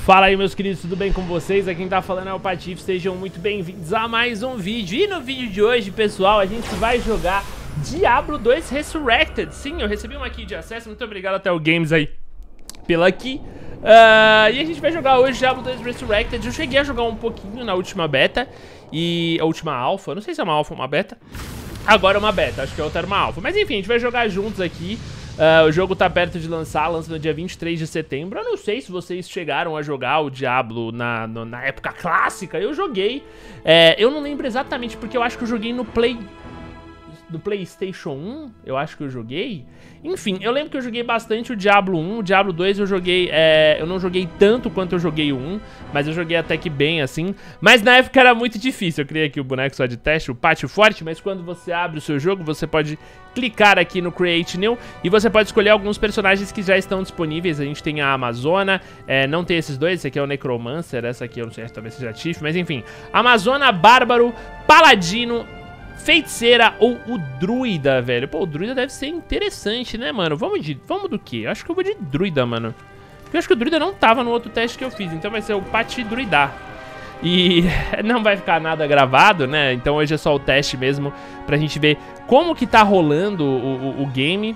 Fala aí, meus queridos, tudo bem com vocês? Aqui quem tá falando é o Patife, sejam muito bem-vindos a mais um vídeo. E no vídeo de hoje, pessoal, a gente vai jogar Diablo 2 Resurrected. Sim, eu recebi uma key de acesso, muito obrigado até o Games aí pela key. E a gente vai jogar hoje Diablo 2 Resurrected. Eu cheguei a jogar um pouquinho na última beta e a última alpha, não sei se é uma alpha ou uma beta. Agora é uma beta, acho que a outra era uma alpha. Mas enfim, a gente vai jogar juntos aqui. O jogo tá perto de lança no dia 23 de setembro. Eu não sei se vocês chegaram a jogar o Diablo na época clássica. Eu joguei. Eu não lembro exatamente, porque eu acho que eu joguei no PlayStation 1. Eu acho que eu joguei. Enfim, eu lembro que eu joguei bastante o Diablo 1. O Diablo 2 eu joguei... eu não joguei tanto quanto eu joguei o 1, mas eu joguei até que bem, assim. Mas na época era muito difícil. Eu criei aqui o boneco só de teste, o Pátio Forte. Mas quando você abre o seu jogo, você pode clicar aqui no Create New e você pode escolher alguns personagens que já estão disponíveis. A gente tem a Amazona, não tem esses dois. Esse aqui é o Necromancer, essa aqui eu não sei, talvez seja Tiff, mas enfim. Amazona, Bárbaro, Paladino, Feiticeira ou o Druida, velho. Pô, o Druida deve ser interessante, né, mano? Vamos do quê? Eu acho que eu vou de Druida, mano. Porque eu acho que o Druida não tava no outro teste que eu fiz. Então vai ser o Pati Druidar. E não vai ficar nada gravado, né? Então hoje é só o teste mesmo pra gente ver como que tá rolando o game.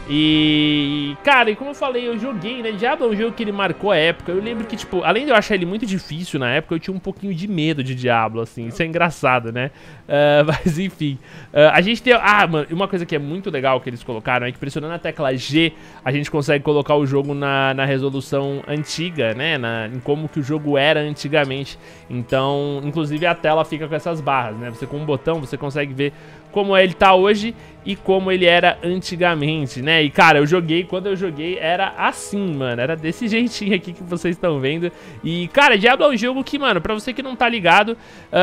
E, cara, e como eu falei, eu joguei, né? Diablo é um jogo que ele marcou a época. Eu lembro que, tipo, além de eu achar ele muito difícil na época, eu tinha um pouquinho de medo de Diablo, assim. Isso é engraçado, né? Mas, enfim. A gente tem... mano, uma coisa que é muito legal que eles colocaram é que pressionando a tecla G, a gente consegue colocar o jogo na resolução antiga, né? Em como que o jogo era antigamente. Então, inclusive, a tela fica com essas barras, né? Você com um botão, você consegue ver como ele tá hoje e como ele era antigamente, né? E, cara, eu joguei, quando eu joguei, era assim, mano. Era desse jeitinho aqui que vocês estão vendo. E, cara, Diablo é um jogo que, mano, pra você que não tá ligado...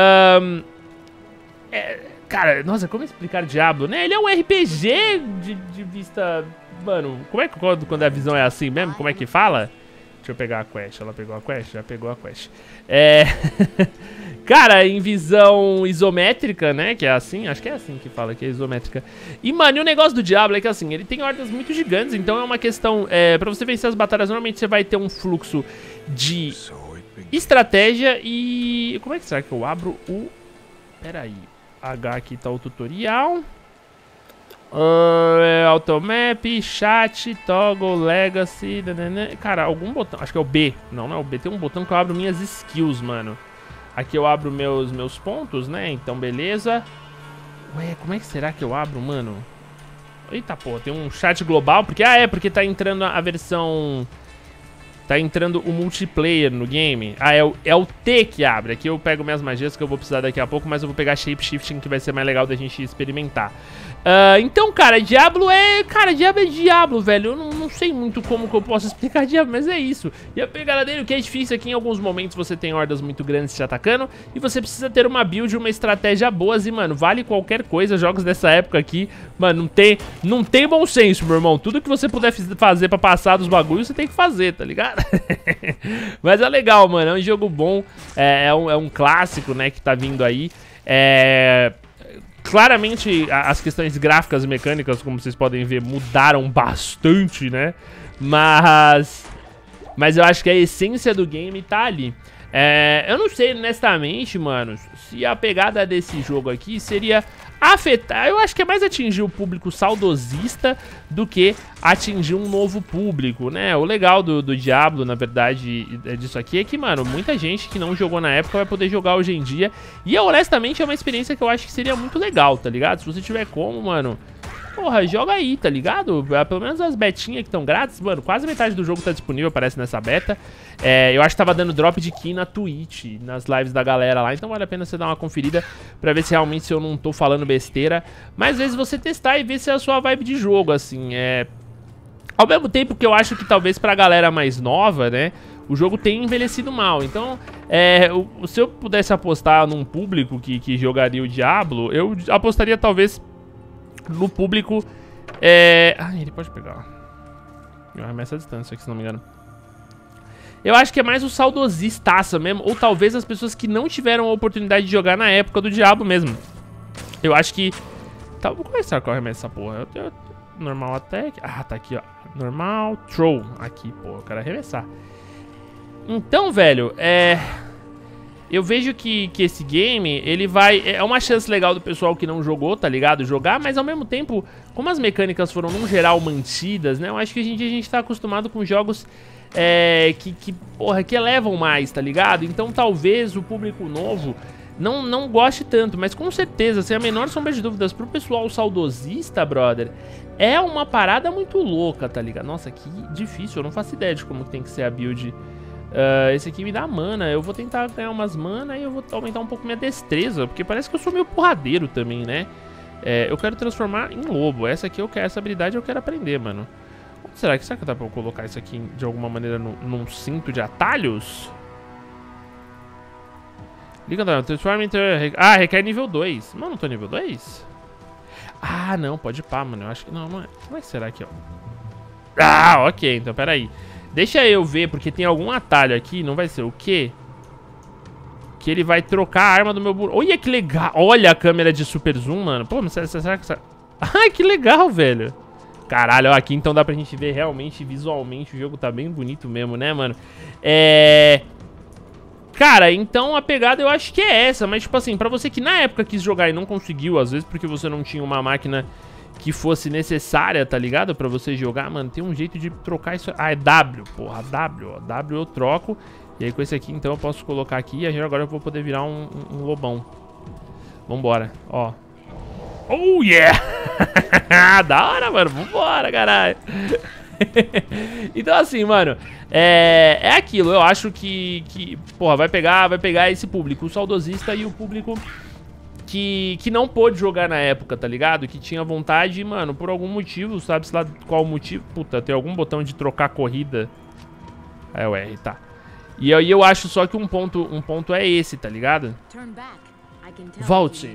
cara, nossa, como explicar Diablo, né? Ele é um RPG de vista... Mano, como é que quando a visão é assim mesmo? Como é que fala? Deixa eu pegar a quest. Ela pegou a quest? Já pegou a quest. Cara, em visão isométrica, né? Que é assim, acho que é assim que fala, que é isométrica. E, mano, e o negócio do Diablo é que, assim, ele tem hordas muito gigantes. Então é uma questão... pra você vencer as batalhas, normalmente você vai ter um fluxo de estratégia e... Como é que será que eu abro o... Pera aí. H aqui tá o tutorial. Automap, chat, toggle, legacy... Cara, algum botão... Acho que é o B. Não é o B. Tem um botão que eu abro minhas skills, mano. Aqui eu abro meus pontos, né? Então, beleza. Ué, como é que será que eu abro, mano? Eita, pô, tem um chat global. Porque, porque tá entrando a versão... Tá entrando o multiplayer no game. É o T que abre. Aqui eu pego minhas magias que eu vou precisar daqui a pouco, mas eu vou pegar Shapeshifting, que vai ser mais legal da gente experimentar. Então, cara, Diablo é... Cara, Diablo é Diablo, velho. Eu não sei muito como que eu posso explicar Diablo, mas é isso. E a pegada dele, o que é difícil é que em alguns momentos você tem hordas muito grandes te atacando e você precisa ter uma build, uma estratégia boas. E, mano, vale qualquer coisa. Jogos dessa época aqui, mano, não tem bom senso, meu irmão. Tudo que você puder fazer pra passar dos bagulhos, você tem que fazer, tá ligado? Mas é legal, mano. É um jogo bom. É um clássico, né, que tá vindo aí. Claramente as questões gráficas e mecânicas, como vocês podem ver, mudaram bastante, né? Mas eu acho que a essência do game tá ali. Eu não sei, honestamente, mano, se a pegada desse jogo aqui seria afetar... Eu acho que é mais atingir o público saudosista do que atingir um novo público, né? O legal do Diablo, na verdade, disso aqui é que, mano, muita gente que não jogou na época vai poder jogar hoje em dia. E, honestamente, é uma experiência que eu acho que seria muito legal, tá ligado? Se você tiver como, mano... Porra, joga aí, tá ligado? Pelo menos as betinhas que estão grátis, mano, quase metade do jogo tá disponível, parece, nessa beta. Eu acho que tava dando drop de key na Twitch, nas lives da galera lá, então vale a pena você dar uma conferida pra ver se realmente eu não tô falando besteira. Mas às vezes você testar e ver se é a sua vibe de jogo, assim, Ao mesmo tempo que eu acho que talvez pra galera mais nova, né, o jogo tem envelhecido mal. Então, se eu pudesse apostar num público que jogaria o Diablo, eu apostaria talvez... no público, ele pode pegar. Eu arremesso a distância aqui, se não me engano. Eu acho que é mais o saudosistaça mesmo. Ou talvez as pessoas que não tiveram a oportunidade de jogar na época do Diablo mesmo. Eu acho que... Tá, vou começar com a arremesso essa porra. Normal attack. Ah, tá aqui, ó. Normal, throw. Aqui, pô, eu quero arremessar. Então, velho, eu vejo que esse game, ele vai... É uma chance legal do pessoal que não jogou, tá ligado? Jogar, mas ao mesmo tempo, como as mecânicas foram, no geral, mantidas, né? Eu acho que hoje em dia a gente tá acostumado com jogos que elevam mais, tá ligado? Então talvez o público novo não goste tanto, mas com certeza, sem a menor sombra de dúvidas, pro pessoal saudosista, brother, é uma parada muito louca, tá ligado? Nossa, que difícil, eu não faço ideia de como tem que ser a build. Esse aqui me dá mana, eu vou tentar ganhar umas mana e eu vou aumentar um pouco minha destreza, porque parece que eu sou meio porradeiro também, né? Eu quero transformar em lobo, essa habilidade eu quero aprender, mano. Será que dá pra eu colocar isso aqui de alguma maneira num cinto de atalhos? Liga, não, transforma em... Ah, requer nível 2. Mano, não tô nível 2? Ah, não, pode pá, mano, eu acho que... Não é. Como é que será aqui, ó? Ah, ok, então peraí. Deixa eu ver, porque tem algum atalho aqui, não vai ser o quê? Que ele vai trocar a arma do meu burro. Olha que legal. Olha a câmera de super zoom, mano. Pô, mas será que... Ai, que legal, velho. Caralho, ó, aqui então dá pra gente ver realmente, visualmente, o jogo tá bem bonito mesmo, né, mano? Cara, então a pegada eu acho que é essa, mas tipo assim, pra você que na época quis jogar e não conseguiu, às vezes porque você não tinha uma máquina que fosse necessária, tá ligado? Pra você jogar, mano, tem um jeito de trocar isso... Ah, é W, porra, W, ó. W eu troco. E aí com esse aqui, então, eu posso colocar aqui. E agora eu vou poder virar um lobão. Vambora, ó. Oh, yeah! Da hora, mano. Vambora, caralho. Então, assim, mano, é aquilo. Eu acho que porra, vai pegar esse público, o saudosista e o público... Que não pôde jogar na época, tá ligado? Que tinha vontade, mano, por algum motivo, sabe-se lá qual motivo. Puta, tem algum botão de trocar corrida. É o R, tá. E aí eu acho só que um ponto é esse, tá ligado? Volte.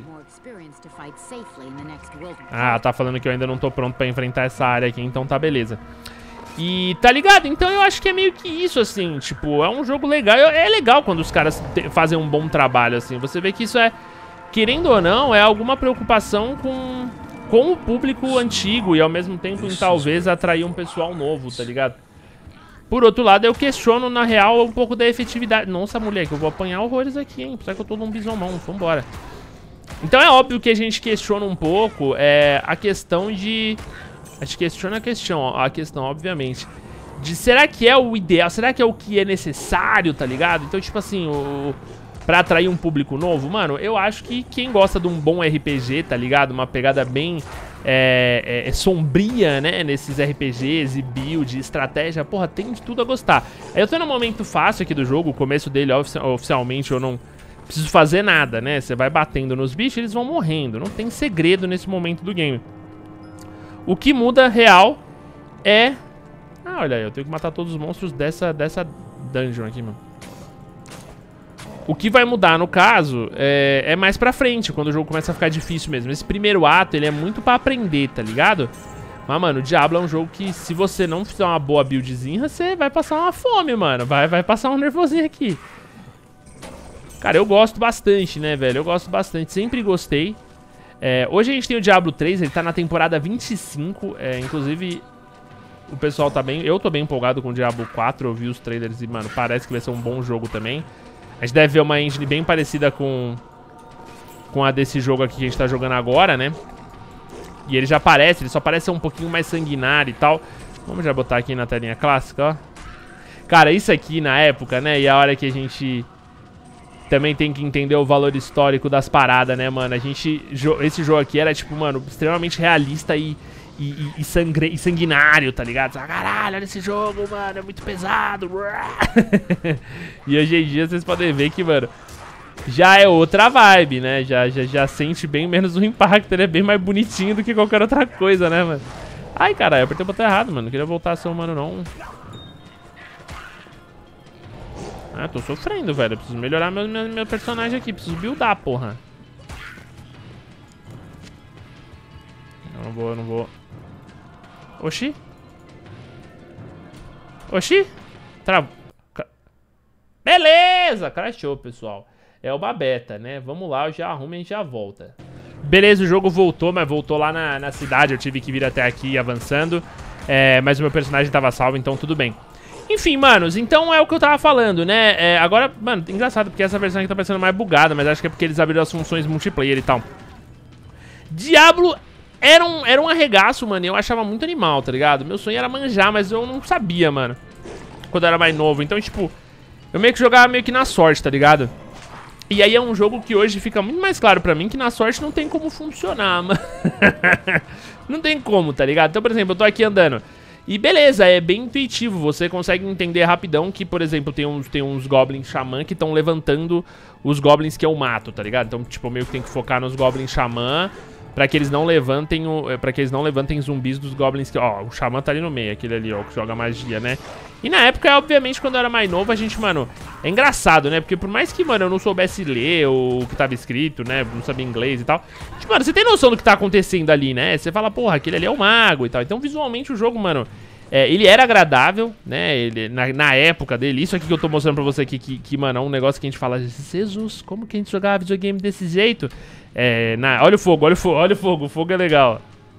Ah, tá falando que eu ainda não tô pronto pra enfrentar essa área aqui, então tá beleza. E tá ligado? Então eu acho que é meio que isso, assim, tipo, é um jogo legal. É legal quando os caras fazem um bom trabalho, assim. Você vê que isso é... Querendo ou não, é alguma preocupação com o público antigo e ao mesmo tempo em talvez atrair um pessoal novo, tá ligado? Por outro lado, eu questiono na real um pouco da efetividade. Nossa, moleque, eu vou apanhar horrores aqui, hein? Será que eu tô num bisomão? Vambora. Então é óbvio que a gente questiona um pouco a questão de... A gente questiona a questão, obviamente, de será que é o ideal? Será que é o que é necessário, tá ligado? Então, tipo assim, pra atrair um público novo, mano, eu acho que quem gosta de um bom RPG, tá ligado? Uma pegada bem sombria, né? Nesses RPGs e build, estratégia, porra, tem de tudo a gostar. Aí eu tô num momento fácil aqui do jogo, o começo dele, oficialmente, eu não preciso fazer nada, né? Você vai batendo nos bichos, eles vão morrendo. Não tem segredo nesse momento do game. O que muda real é... Ah, olha aí, eu tenho que matar todos os monstros dessa dungeon aqui, mano. O que vai mudar, no caso, é mais pra frente, quando o jogo começa a ficar difícil mesmo. Esse primeiro ato, ele é muito pra aprender, tá ligado? Mas, mano, o Diablo é um jogo que, se você não fizer uma boa buildzinha, você vai passar uma fome, mano. Vai passar um nervosinho aqui. Cara, eu gosto bastante, né, velho? Eu gosto bastante, sempre gostei. Hoje a gente tem o Diablo 3, ele tá na temporada 25. Inclusive, o pessoal tá bem... Eu tô bem empolgado com o Diablo 4, eu vi os trailers e, mano, parece que vai ser um bom jogo também. A gente deve ver uma engine bem parecida com a desse jogo aqui que a gente tá jogando agora, né? E ele já parece, ele só parece ser um pouquinho mais sanguinário e tal. Vamos já botar aqui na telinha clássica, ó. Cara, isso aqui na época, né? E a hora que a gente também tem que entender o valor histórico das paradas, né, mano? Esse jogo aqui era, tipo, mano, extremamente realista e sanguinário, tá ligado? Caralho, olha esse jogo, mano, é muito pesado. E hoje em dia vocês podem ver que, mano, já é outra vibe, né? Já sente bem menos o impacto, ele é bem mais bonitinho do que qualquer outra coisa, né, mano? Ai, caralho, eu apertei o botão errado, mano, não queria voltar a ser humano, não. Ah, tô sofrendo, velho, eu preciso melhorar meu personagem aqui, preciso buildar, porra. Eu não vou... Oxi? Oxi? Beleza! Crashou, pessoal. É uma beta, né? Vamos lá, eu já arrumo e a gente já volta. Beleza, o jogo voltou, mas voltou lá na cidade. Eu tive que vir até aqui avançando. Mas o meu personagem tava salvo, então tudo bem. Enfim, manos, então é o que eu tava falando, né? Agora, mano, engraçado, porque essa versão aqui tá parecendo mais bugada, mas acho que é porque eles abriram as funções multiplayer e tal. Diablo era um arregaço, mano, e eu achava muito animal, tá ligado? Meu sonho era manjar, mas eu não sabia, mano, quando eu era mais novo. Então, tipo, eu meio que jogava meio que na sorte, tá ligado? E aí é um jogo que hoje fica muito mais claro pra mim que na sorte não tem como funcionar, mano. Não tem como, tá ligado? Então, por exemplo, eu tô aqui andando e beleza, é bem intuitivo, você consegue entender rapidão que, por exemplo, tem uns goblins xamã que estão levantando os goblins que eu mato, tá ligado? Então, tipo, eu meio que tem que focar nos goblins xamã pra que eles não levantem zumbis dos goblins que... Ó, o xamã tá ali no meio, aquele ali, ó, que joga magia, né? E na época, obviamente, quando eu era mais novo, a gente, mano... É engraçado, né? Porque por mais que, mano, eu não soubesse ler o que tava escrito, né? Não sabia inglês e tal. Tipo, mano, você tem noção do que tá acontecendo ali, né? Você fala, porra, aquele ali é o mago e tal. Então, visualmente, o jogo, mano... ele era agradável, né? Ele, na época dele, isso aqui que eu tô mostrando pra você aqui, que, mano, é um negócio que a gente fala, Jesus, como que a gente jogava videogame desse jeito? Olha o fogo, o fogo é legal.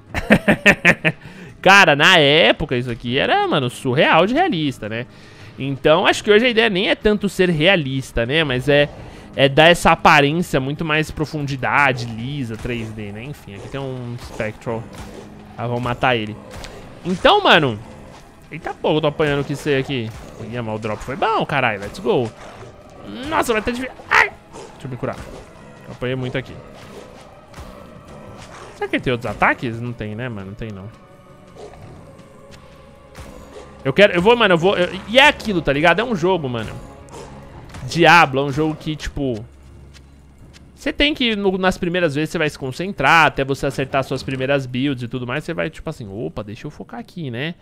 Cara, na época isso aqui era, mano, surreal de realista, né? Então, acho que hoje a ideia nem é tanto ser realista, né? Mas é dar essa aparência muito mais profundidade, lisa, 3D, né? Enfim, aqui tem um Spectral. Ah, vamos matar ele. Então, mano... Eita porra, eu tô apanhando o que sei aqui. Ih, mas o drop foi bom, caralho. Let's go. Nossa, vai ter de... Ai! Deixa eu me curar. Eu apanhei muito aqui. Será que ele tem outros ataques? Não tem, né, mano? Não tem, não. E é aquilo, tá ligado? É um jogo, mano. Diablo é um jogo que, tipo... Você tem que, nas primeiras vezes, você vai se concentrar, até você acertar suas primeiras builds e tudo mais, você vai, tipo assim, opa, deixa eu focar aqui, né?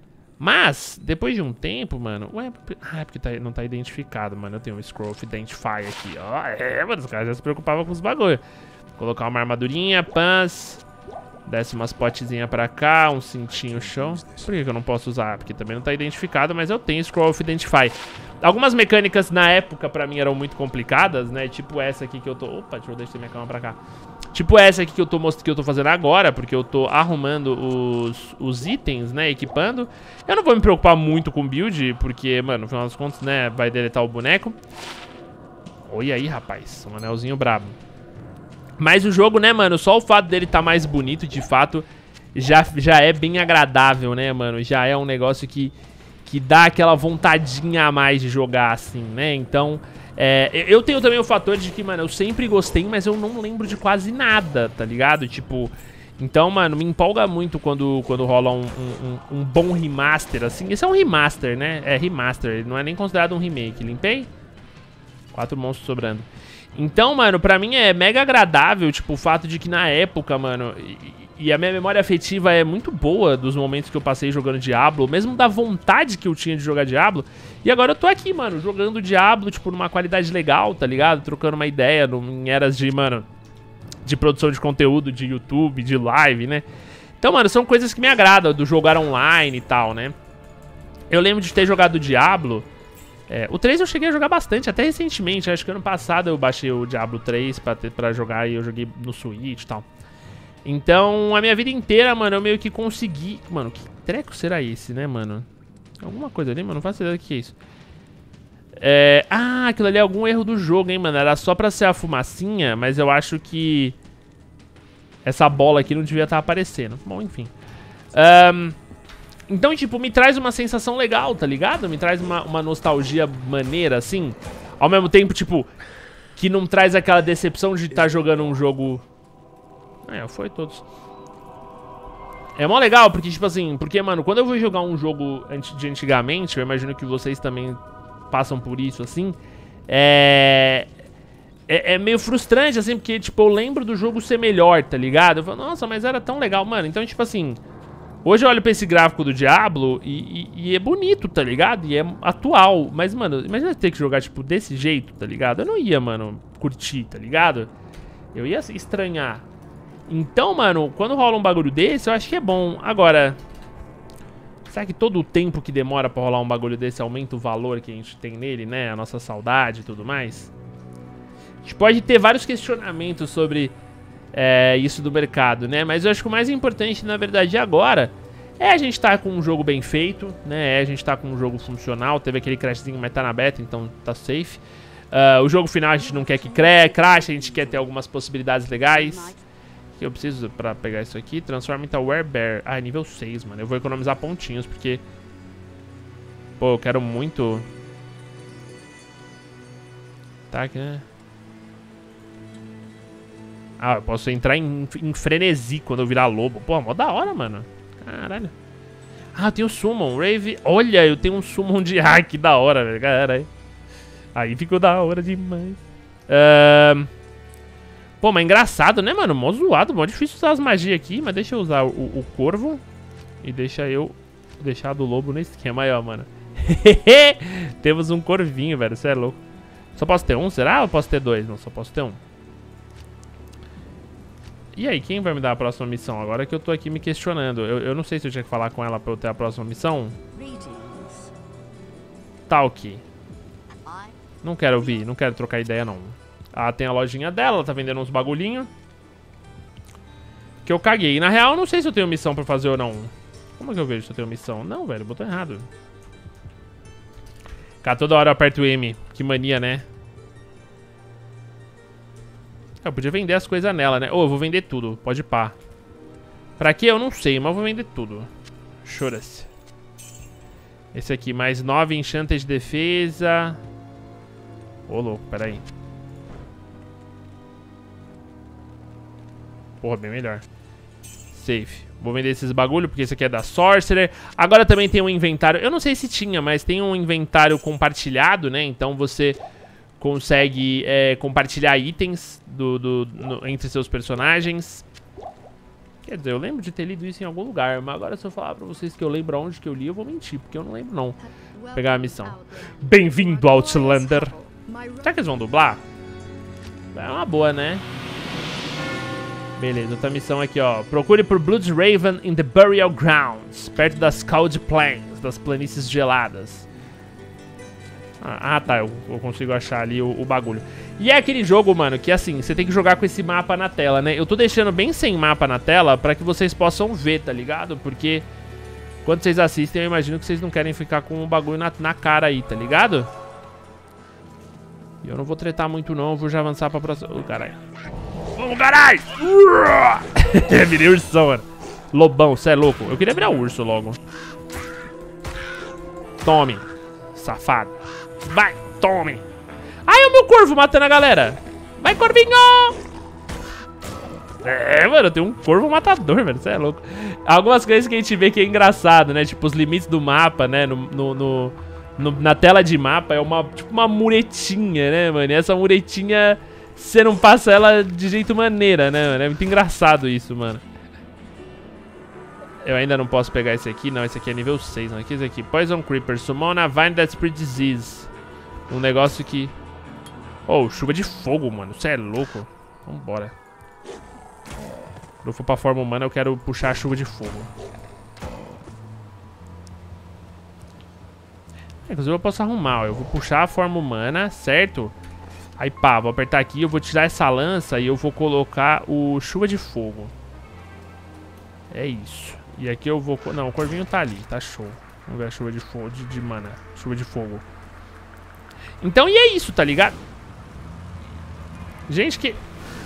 Mas, depois de um tempo, mano... Ué, é porque não tá identificado, mano. Eu tenho um Scroll of Identify aqui, ó. Mano, os caras já se preocupavam com os bagulho. Colocar uma armadurinha, pans. Desce umas potezinhas pra cá, um cintinho chão. Por que eu não posso usar? Porque também não tá identificado, mas eu tenho Scroll of Identify. Algumas mecânicas na época pra mim eram muito complicadas, né? Tipo essa aqui que eu tô... Opa, deixa eu deixar minha cama pra cá. Tipo essa aqui que eu tô fazendo agora, porque eu tô arrumando os itens, né? Equipando. Eu não vou me preocupar muito com build, porque, mano, no final das contas, né? Vai deletar o boneco. Olha aí, rapaz. Um anelzinho brabo. Mas o jogo, né, mano, só o fato dele tá mais bonito, de fato, já é bem agradável, né, mano? Já é um negócio que dá aquela vontadinha a mais de jogar, assim, né? Então, eu tenho também o fator de que, mano, eu sempre gostei, mas eu não lembro de quase nada, tá ligado? Tipo, então, mano, me empolga muito quando rola um bom remaster, assim. Esse é um remaster, né? É remaster, ele não é nem considerado um remake. Limpei? 4 monstros sobrando. Então, mano, pra mim é mega agradável, tipo, o fato de que na época, mano, e a minha memória afetiva é muito boa dos momentos que eu passei jogando Diablo, mesmo da vontade que eu tinha de jogar Diablo. E agora eu tô aqui, mano, jogando Diablo, tipo, numa qualidade legal, tá ligado? Trocando uma ideia em eras de, mano, de produção de conteúdo, de YouTube, de live, né? Então, mano, são coisas que me agradam, do jogar online e tal, né? Eu lembro de ter jogado Diablo... o 3 eu cheguei a jogar bastante, até recentemente. Acho que ano passado eu baixei o Diablo 3 pra jogar e eu joguei no Switch e tal. Então, a minha vida inteira, mano, eu meio que consegui... Mano, que treco será esse, né, mano? Alguma coisa ali, mano, não faço ideia do que é isso. Aquilo ali é algum erro do jogo, hein, mano. Era só pra ser a fumacinha, mas eu acho que... essa bola aqui não devia estar aparecendo. Bom, enfim. Então, tipo, me traz uma sensação legal, tá ligado? Me traz uma nostalgia maneira, assim. Ao mesmo tempo, tipo, que não traz aquela decepção de estar jogando um jogo... foi todos. É mó legal, porque, tipo assim... Porque, mano, quando eu vou jogar um jogo de antigamente, eu imagino que vocês também passam por isso, assim. É meio frustrante, assim, porque, tipo, eu lembro do jogo ser melhor, tá ligado? Eu falo, nossa, mas era tão legal, mano. Então, tipo assim... Hoje eu olho pra esse gráfico do Diablo e é bonito, tá ligado? E é atual. Mas, mano, imagina ter que jogar, tipo, desse jeito, tá ligado? Eu não ia, mano, curtir, tá ligado? Eu ia estranhar. Então, mano, quando rola um bagulho desse, eu acho que é bom. Agora, será que todo o tempo que demora pra rolar um bagulho desse aumenta o valor que a gente tem nele, né? A nossa saudade e tudo mais? A gente pode ter vários questionamentos sobre... isso do mercado, né? Mas eu acho que o mais importante, na verdade, agora A gente tá com um jogo bem feito, né? A gente tá com um jogo funcional. Teve aquele crashzinho, mas tá na beta, então tá safe. O jogo final a gente não quer que crash, a gente quer ter algumas possibilidades legais. Que eu preciso pra pegar isso aqui. Transforma em Werebear. Ah, nível 6, mano. Eu vou economizar pontinhos, porque... Pô, eu quero muito... Tá aqui, né? Ah, eu posso entrar em frenesi quando eu virar lobo. Pô, mó da hora, mano. Caralho. Ah, eu tenho Summon. Rave. Olha, eu tenho um Summon de hack. Que da hora, velho. Caralho. Aí ficou da hora demais. Pô, mas engraçado, né, mano? Mó zoado. Mó difícil usar as magias aqui. Mas deixa eu usar o corvo. E deixa eu deixar do lobo no esquema aí, ó, mano. Temos um corvinho, velho. Você é louco. Só posso ter um? Será? Ou posso ter dois? Não, só posso ter um. E aí, quem vai me dar a próxima missão? Agora que eu tô aqui me questionando. Eu não sei se eu tinha que falar com ela pra eu ter a próxima missão. Talk. Não quero ouvir, não quero trocar ideia, não. Ela tem a lojinha dela, ela tá vendendo uns bagulhinhos. Que eu caguei. Na real, eu não sei se eu tenho missão pra fazer ou não. Como é que eu vejo se eu tenho missão? Não, velho, botou errado. Cara, toda hora eu aperto o M. Que mania, né? Eu podia vender as coisas nela, né? Ou eu vou vender tudo, pode pá. Pra quê? Eu não sei, mas eu vou vender tudo. Chora-se. Esse aqui, mais 9 enchantes de defesa. Ô, louco, peraí. Porra, bem melhor. Safe. Vou vender esses bagulho, porque esse aqui é da Sorcerer. Agora também tem um inventário. Eu não sei se tinha, mas tem um inventário compartilhado, né? Então você consegue compartilhar itens entre seus personagens. Quer dizer, eu lembro de ter lido isso em algum lugar. Mas agora se eu falar pra vocês que eu lembro onde que eu li, eu vou mentir. Porque eu não lembro, não. Vou pegar a missão. Bem-vindo, Outlander. Será que eles vão dublar? É uma boa, né? Beleza, outra missão aqui, ó. Procure por Bloodsraven in the Burial Grounds, perto das Cold Plains, das planícies geladas. Ah, tá, eu consigo achar ali o bagulho. E é aquele jogo, mano, que assim, você tem que jogar com esse mapa na tela, né? Eu tô deixando bem sem mapa na tela pra que vocês possam ver, tá ligado? Porque quando vocês assistem, eu imagino que vocês não querem ficar com o bagulho na cara aí, tá ligado? E eu não vou tretar muito não, eu vou já avançar pra próxima... Oh, caralho. Vamos, caralho! Virei ursão, mano. Lobão, cê é louco. Eu queria virar urso logo. Tome, safado. Vai, tome. Ai, o meu corvo matando a galera. Vai, corvinho! Mano, eu tenho um corvo matador, velho. Cê é louco. Algumas coisas que a gente vê que é engraçado, né? Tipo, os limites do mapa, né? Na tela de mapa é tipo uma muretinha, né, mano? E essa muretinha, você não passa ela de jeito maneira, né, mano? É muito engraçado isso, mano. Eu ainda não posso pegar esse aqui. Não, esse aqui é nível 6, não. Aqui, esse aqui. Poison Creeper. Summon a Vine that spread disease. Um negócio que... Oh, chuva de fogo, mano. Você é louco. Vambora. Quando eu for pra forma humana, eu quero puxar a chuva de fogo. Inclusive eu posso arrumar, ó. Eu vou puxar a forma humana, certo? Aí pá, vou apertar aqui, eu vou tirar essa lança e eu vou colocar o chuva de fogo. É isso. E aqui eu vou... Não, o corvinho tá ali, tá show. Vamos ver a chuva de fogo, de mana. Chuva de fogo. Então, e é isso, tá ligado? Gente, que...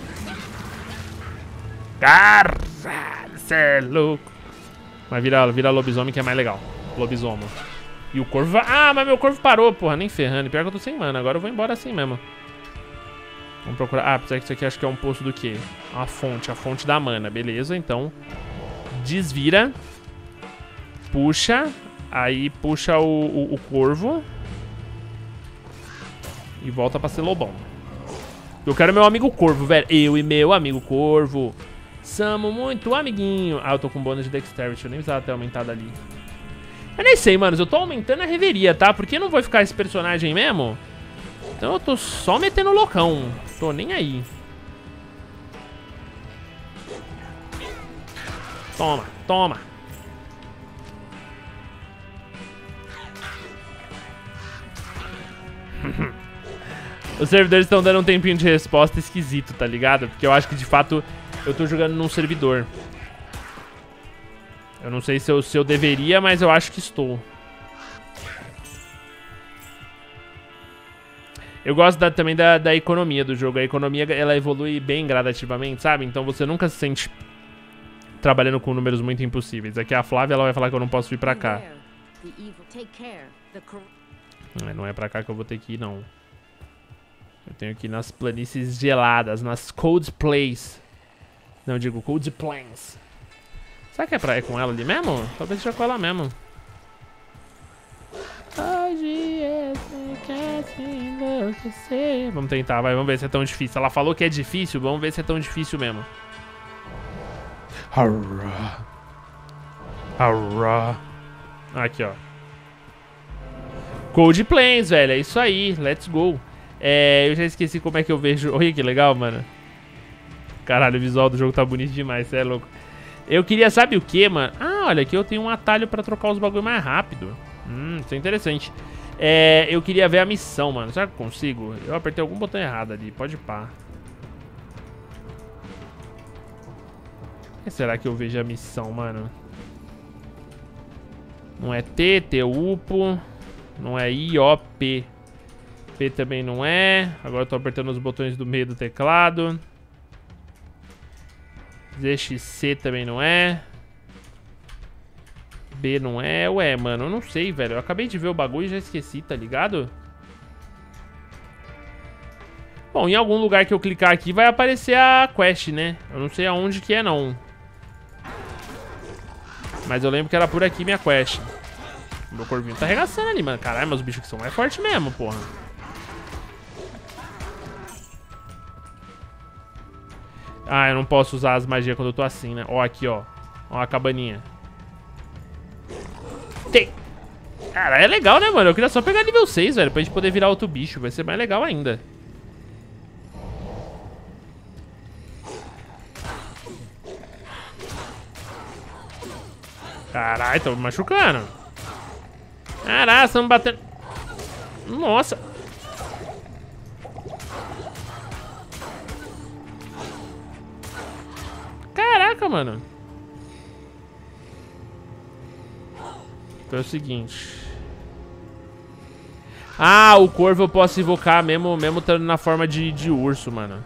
Caralho, cê é louco. Mas vira lobisomem que é mais legal. Lobisomem. E o corvo vai... Ah, mas meu corvo parou, porra. Nem ferrando. Pior que eu tô sem mana. Agora eu vou embora assim mesmo. Vamos procurar... Ah, apesar que isso aqui acho que é um poço do quê? A fonte da mana. Beleza, então... Desvira. Puxa. Aí puxa o corvo. E volta pra ser lobão. Eu quero meu amigo corvo, velho. Eu e meu amigo corvo somos muito amiguinho. Ah, eu tô com bônus de Dexterity. Eu nem precisava ter aumentado ali. Eu nem sei, mano. Eu tô aumentando a reveria, tá? Porque eu não vou ficar esse personagem mesmo. Então eu tô só metendo loucão. Tô nem aí. Toma, toma. Os servidores estão dando um tempinho de resposta esquisito, tá ligado? Porque eu acho que, de fato, eu tô jogando num servidor. Eu não sei se eu deveria, mas eu acho que estou. Eu gosto também da economia do jogo. A economia, ela evolui bem gradativamente, sabe? Então você nunca se sente trabalhando com números muito impossíveis. Aqui a Flávia, ela vai falar que eu não posso vir pra cá. Não é pra cá que eu vou ter que ir, não. Eu tenho que ir nas planícies geladas, nas Cold Plains. Não, eu digo Cold Plains. Será que é pra ir com ela ali mesmo? Talvez seja com ela mesmo. Hoje é enlouquecer. Vamos tentar, vai, vamos ver se é tão difícil. Ela falou que é difícil, vamos ver se é tão difícil mesmo. Arrá. Arrá. Aqui, ó. Cold Plains, velho, é isso aí, let's go. Eu já esqueci como é que eu vejo. Olha que legal, mano. Caralho, o visual do jogo tá bonito demais, cê é louco. Eu queria, sabe o que, mano? Ah, olha, aqui eu tenho um atalho pra trocar os bagulho mais rápido. Isso é interessante. Eu queria ver a missão, mano. Será que eu consigo? Eu apertei algum botão errado ali, pode pá. Será que eu vejo a missão, mano? Não é T, T upo. Não é I, O, P. P também não é. Agora eu tô apertando os botões do meio do teclado. ZXC também não é. B não é. Ué, mano, eu não sei, velho. Eu acabei de ver o bagulho e já esqueci, tá ligado? Bom, em algum lugar que eu clicar aqui vai aparecer a quest, né? Eu não sei aonde que é, não. Mas eu lembro que era por aqui minha quest. Meu corvinho tá arregaçando ali, mano. Caralho, mas os bichos que são mais fortes mesmo, porra. Ah, eu não posso usar as magias quando eu tô assim, né? Ó, aqui, ó. Ó a cabaninha. Tem. Cara, é legal, né, mano? Eu queria só pegar nível 6, velho, pra gente poder virar outro bicho. Vai ser mais legal ainda. Caralho, tô me machucando. Caralho, estamos batendo. Nossa. Caraca, mano. Então é o seguinte. Ah, o corvo eu posso invocar mesmo estando na forma de urso, mano.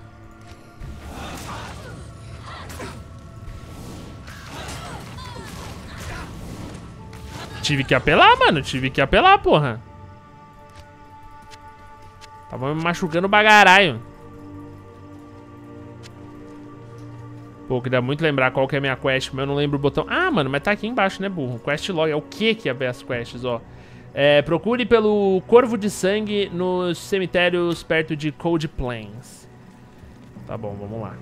Tive que apelar, mano. Tive que apelar, porra. Tava me machucando bagarai. Pô, queria muito lembrar qual que é a minha quest, mas eu não lembro o botão. Ah, mano, mas tá aqui embaixo, né, burro? Quest log. É o que é ver as quests, ó. Procure pelo Corvo de Sangue nos cemitérios perto de Cold Plains. Tá bom, vamos lá.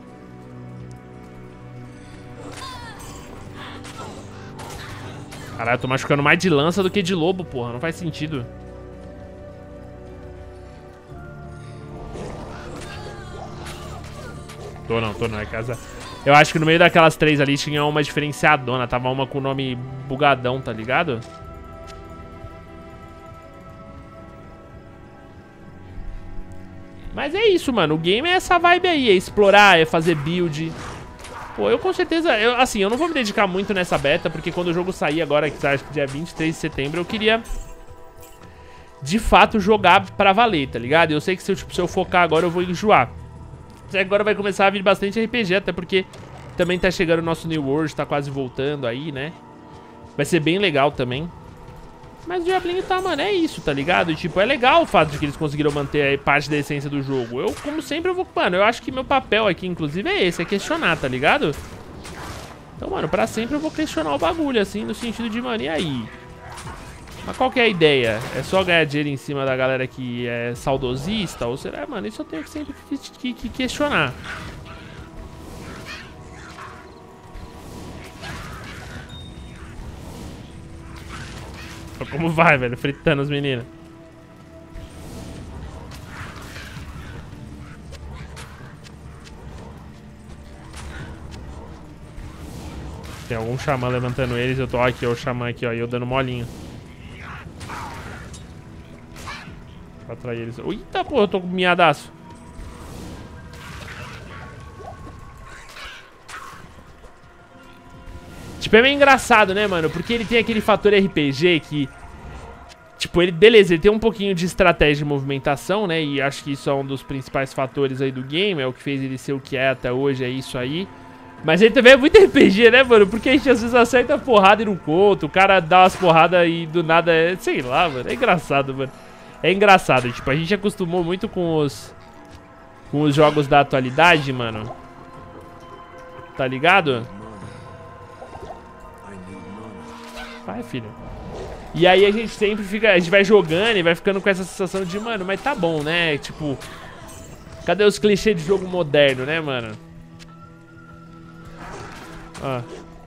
Caralho, eu tô machucando mais de lança do que de lobo, porra. Não faz sentido. Tô não, é casa. Eu acho que no meio daquelas três ali tinha uma diferenciadona. Tava uma com o nome bugadão, tá ligado? Mas é isso, mano. O game é essa vibe aí. É explorar, é fazer build. Pô, eu com certeza... assim, eu não vou me dedicar muito nessa beta, porque quando o jogo sair agora, que acho que dia 23 de setembro, eu queria... de fato, jogar pra valer, tá ligado? Eu sei que se eu focar agora, eu vou enjoar. Agora vai começar a vir bastante RPG, até porque também tá chegando o nosso New World, tá quase voltando aí, né? Vai ser bem legal também. Mas o Diablinho tá, mano, é isso, tá ligado? E, tipo, é legal o fato de que eles conseguiram manter aí parte da essência do jogo. Eu, como sempre, eu vou... Mano, eu acho que meu papel aqui, inclusive, é esse, é questionar, tá ligado? Então, mano, pra sempre eu vou questionar o bagulho, assim, no sentido de, mano, e aí? Mas qual que é a ideia? É só ganhar dinheiro em cima da galera que é saudosista? Ou será, mano, isso eu tenho que sempre que questionar. Como vai, velho? Fritando os meninos. Tem algum xamã levantando eles. Eu tô aqui, ó, o xamã aqui, ó, e eu dando molinho. Pra atrair eles. Eita, porra, eu tô com miadaço. Tipo, Tipo, é meio engraçado, né, mano? Porque ele tem aquele fator RPG que... Tipo, ele, beleza, ele tem um pouquinho de estratégia de movimentação, né? E acho que isso é um dos principais fatores aí do game. É o que fez ele ser o que é até hoje, é isso aí. Mas ele também é muito RPG, né, mano? Porque a gente às vezes acerta a porrada e não conta. O cara dá umas porradas e do nada é... Sei lá, mano. É engraçado, mano. É engraçado. Tipo, a gente acostumou muito com os jogos da atualidade, mano. Tá ligado? Vai, filho. E aí a gente sempre fica... A gente vai jogando e vai ficando com essa sensação de... Mano, mas tá bom, né? Tipo... Cadê os clichês de jogo moderno, né, mano? Ó.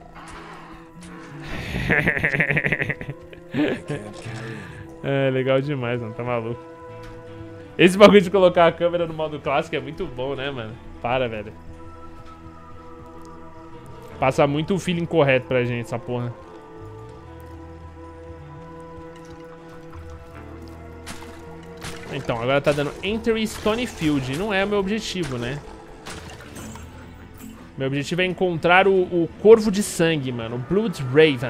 É, legal demais, mano. Tá maluco. Esse bagulho de colocar a câmera no modo clássico é muito bom, né, mano? Para, velho. Passa muito o feeling correto pra gente, essa porra. Então, agora tá dando Enter Stonefield. Não é o meu objetivo, né? Meu objetivo é encontrar o Corvo de Sangue, mano. O Blood Raven.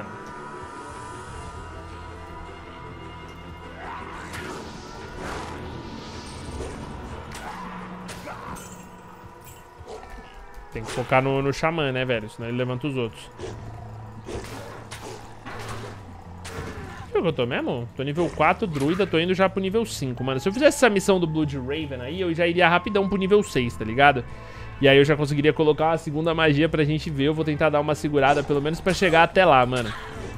Tem que focar no Xamã, né, velho? Senão ele levanta os outros. Que eu tô mesmo? Tô nível 4, druida, tô indo já pro nível 5, mano. Se eu fizesse essa missão do Blood Raven aí, eu já iria rapidão pro nível 6, tá ligado? E aí eu já conseguiria colocar uma segunda magia pra gente ver. Eu vou tentar dar uma segurada, pelo menos pra chegar até lá, mano.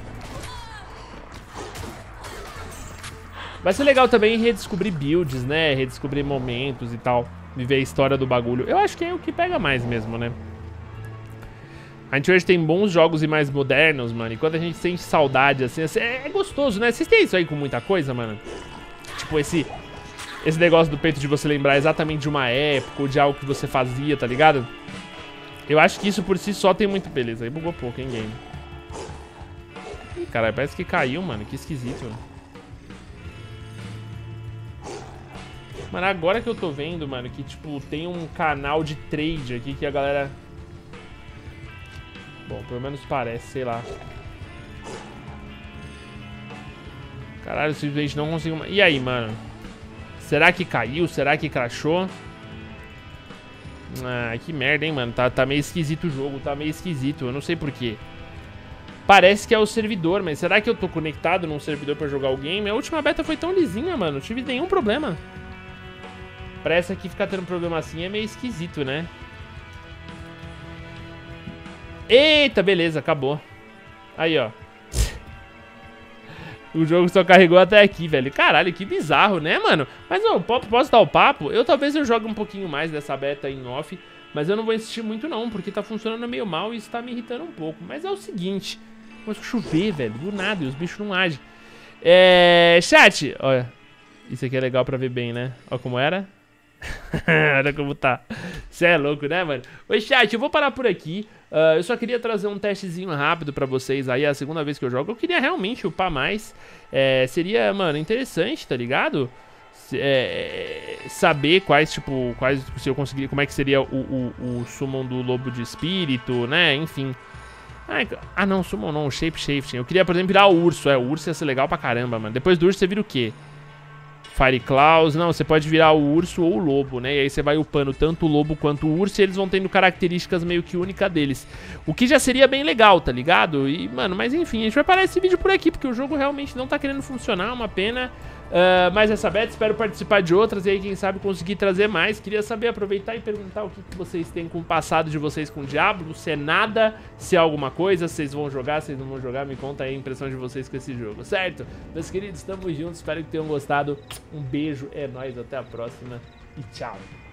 Vai ser legal também redescobrir builds, né? Redescobrir momentos e tal. Viver a história do bagulho. Eu acho que é o que pega mais mesmo, né? A gente hoje tem bons jogos e mais modernos, mano. E quando a gente sente saudade, assim, é gostoso, né? Vocês têm isso aí com muita coisa, mano? Tipo, esse negócio do peito de você lembrar exatamente de uma época ou de algo que você fazia, tá ligado? Eu acho que isso por si só tem muito... Beleza, aí bugou pouco, hein, game? Ih, caralho, parece que caiu, mano. Que esquisito, mano. Mano, agora que eu tô vendo, mano, que, tipo, tem um canal de trade aqui que a galera... Bom, pelo menos parece, sei lá. Caralho, simplesmente não consigo... E aí, mano? Será que caiu? Será que crashou? Ah, que merda, hein, mano. Tá meio esquisito o jogo, tá meio esquisito. Eu não sei porquê. Parece que é o servidor, mas será que eu tô conectado num servidor pra jogar o game? A última beta foi tão lisinha, mano. Não tive nenhum problema. Pra essa aqui ficar tendo problema assim é meio esquisito, né? Eita, beleza, acabou. Aí, ó. O jogo só carregou até aqui, velho. Caralho, que bizarro, né, mano? Mas, ó, posso dar o papo? Talvez eu jogue um pouquinho mais dessa beta em off, mas eu não vou insistir muito não, porque tá funcionando meio mal e isso tá me irritando um pouco. Mas é o seguinte, começou a chover, velho, do nada, e os bichos não agem. Chat, olha, isso aqui é legal pra ver bem, né? Olha como era. Olha como tá. Você é louco, né, mano? Oi, chat, eu vou parar por aqui. Eu só queria trazer um testezinho rápido pra vocês aí. É a segunda vez que eu jogo. Eu queria realmente upar mais. Seria, mano, interessante, tá ligado? Saber se eu conseguir, como é que seria o summon do lobo de espírito, né? Enfim. Ah, não, summon não, shape-shifting. Eu queria, por exemplo, virar o urso. O urso ia ser legal pra caramba, mano. Depois do urso você vira o quê? Fire Claws, não, você pode virar o urso ou o lobo, né? E aí você vai upando tanto o lobo quanto o urso e eles vão tendo características meio que únicas deles. O que já seria bem legal, tá ligado? E, mano, mas enfim, a gente vai parar esse vídeo por aqui, porque o jogo realmente não tá querendo funcionar, uma pena. Mas essa beta, espero participar de outras e aí, quem sabe, conseguir trazer mais. Queria saber, aproveitar e perguntar o que vocês têm com o passado de vocês com o Diablo. Se é nada, se é alguma coisa, se vocês vão jogar, se vocês não vão jogar, me conta aí a impressão de vocês com esse jogo, certo? Meus queridos, tamo juntos, espero que tenham gostado. Um beijo, é nóis, até a próxima e tchau!